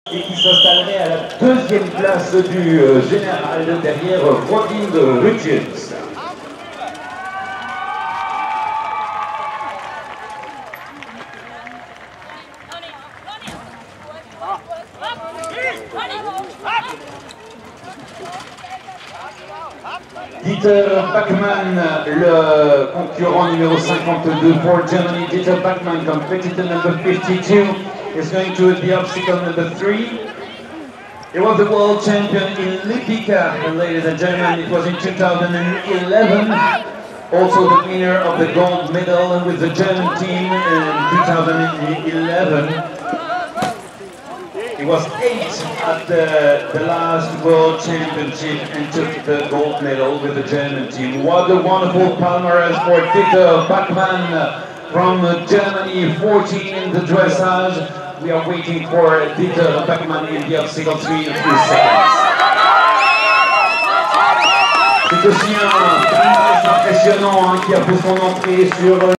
Et qui s'installerait à la deuxième place du général derrière Robin Richards. Dieter Bachmann, le concurrent numéro 52 for Germany. Dieter Bachmann, competitor number 52, is going to the obstacle number 3. He was the world champion in Lipica, ladies and gentlemen. It was in 2011. Also the winner of the gold medal with the German team in 2011. He was 8th at the last World Championship and took the gold medal with the German team. What a wonderful palmarès for Dieter Bachmann from Germany, 14 in the dressage. We are waiting for Dieter Bachmann in the obstacle 3 in a few seconds. C'est aussi un palmarès impressionnant qui a fait son entrée sur